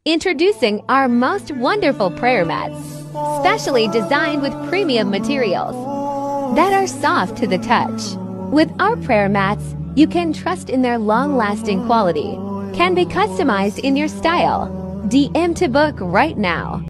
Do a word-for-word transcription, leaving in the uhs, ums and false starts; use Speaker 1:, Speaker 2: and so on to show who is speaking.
Speaker 1: Introducing our most wonderful prayer mats, specially designed with premium materials that are soft to the touch. With our prayer mats, you can trust in their long-lasting quality, can be customized in your style. D M to book right now.